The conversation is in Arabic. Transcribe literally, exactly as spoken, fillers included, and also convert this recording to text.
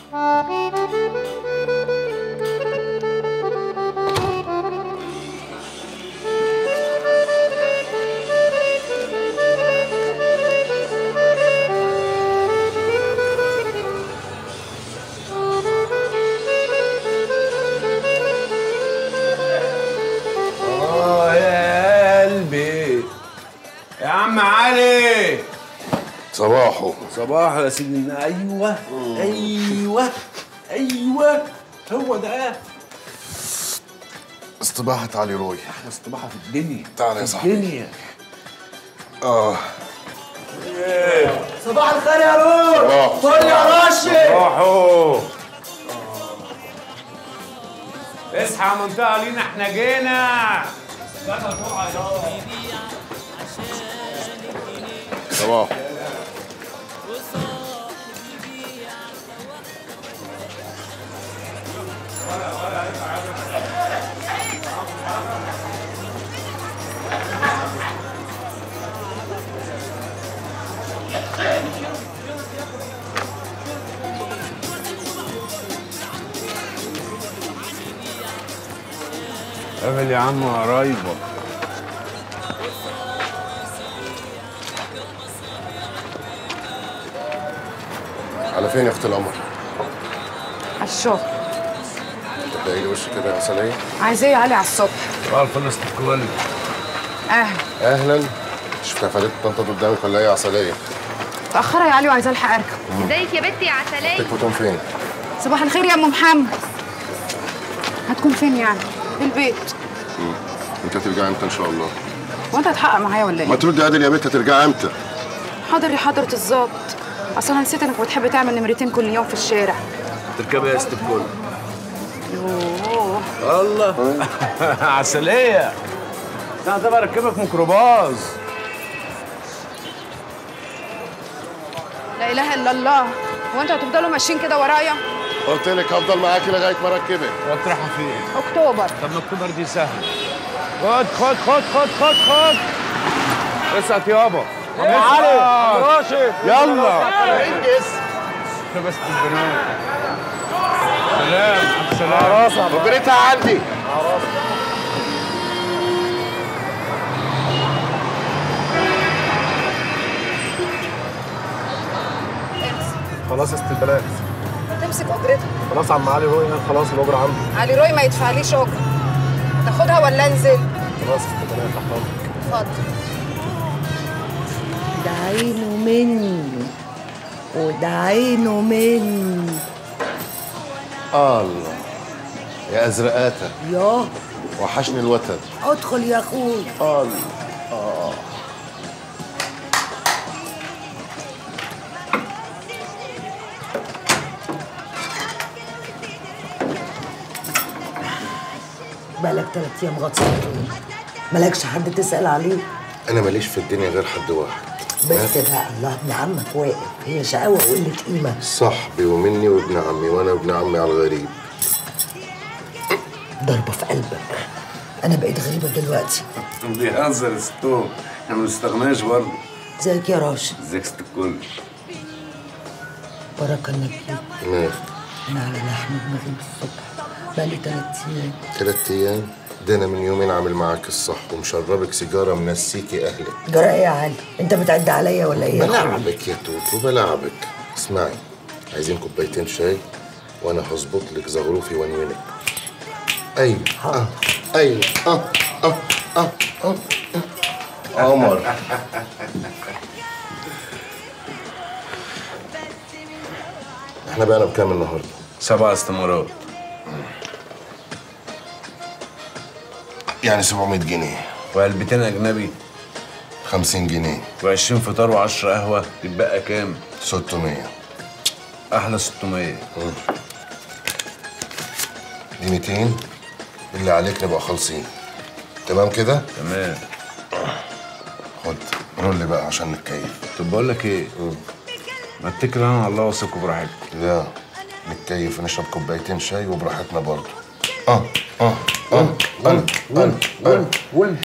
صباحو صباحو يا سيدنا. ايوه ايوه ايوه هو ده استباحة علي روي. احلى استباحه في الدنيا. تعال يا صاحبي. الدنيا. اه ايه صباح الخير يا روي. صباح فل يا راشد. صباحو. اصحى يا منطقه لينا، احنا جينا. صباح. قابل يا عم قرايبك. على فين يا اخت القمر؟ على الشغل. تبدأي لي وشك كده يا عسلية. عايزاه يا علي على الصبح. صباح الفل استقبال. اهلا. اهلا. شفتها فاتت طنطا قدامك ولا ايه يا عسلية؟ متأخرة يا علي وعايزة الحق اركب. ازيك يا بنتي يا عسلية؟ تكفتهم فين؟ صباح الخير يا ام محمد. هتكون فين يعني؟ في البيت. امم انت هترجعي امتى ان شاء الله؟ هو انت هتحقق معايا ولا ايه؟ ما تردي عادل يا بنت، هترجعي امتى؟ حاضر يا حضرة الظابط. اصل انا نسيت انك بتحب تعمل نمرتين كل يوم في الشارع. تركبي يا ست الكل. يوه الله عسلية. انا طبعا اركبك ميكروباص. لا اله الا الله. هو انتوا هتفضلوا ماشيين كده ورايا؟ قلت لك هفضل معاكي لغايه ما اركبك. وتروحوا فين؟ اكتوبر. طب ما اكتوبر دي سهل. خد خد خد خد خد خد. اسقط يابا. يا علي راشد يلا انجز. بس البنات. سلام سلام. راسها اجرتها عندي. خلاص استبلاد. تمسك اجرتها. خلاص عم علي روي خلاص الاجره عنده. علي روي ما يدفعليش اجره. تاخدها ولا انزل؟ خلاص استبلاد تحت امرك. اتفضل. ده عينه مني وده عينه مني. الله يا ازرقاته. ياه وحشني الوتد. ادخل يا اخوي. الله اه بقالك تلات ايام غطس مالكش حد تسأل عليه؟ انا ماليش في الدنيا غير حد واحد. بس بقى الله ابن عمك واقف، هي شقاوة وقلة قيمة. صاحبي ومني وابن عمي وانا ابن عمي على الغريب. ضربة في قلبك. انا بقيت غريبة دلوقتي. بيهزر يا ستو، احنا ما بنستغناش برضه. ازيك يا راشد؟ ازيك ست الكل؟ بارك الله فيك. مال؟ انا على لحم دماغي من الصبح بقالي تلات ايام. تلات ايام؟ ده انا من يومين عامل معاك الصح ومشربك سيجاره منسيكي اهلك. جرى ايه يا علي؟ انت بتعد عليا ولا ايه؟ بلعبك يا توتو بلعبك. اسمعي، عايزين كوبايتين شاي وانا هظبط لك زغروفي وانينك. ايوه اه ايوه اه اه اه اه قمر. احنا بقينا بكام النهارده؟ سبع استمارات. يعني سبعمية جنيه. وعلبتين اجنبي خمسين جنيه. وعشرين فطار وعشرة قهوه، يتبقى كام؟ ستمية. احلى ستمية. دي ميتين اللي عليك نبقى خالصين. تمام كده؟ تمام. خد رول بقى عشان نتكيف. طب بقول لك ايه؟ ما اتكل انا على الله واسيبكم براحتكم. لا نتكيف ونشرب كوبايتين شاي وبراحتنا برضه. اه اه اه انا انا انا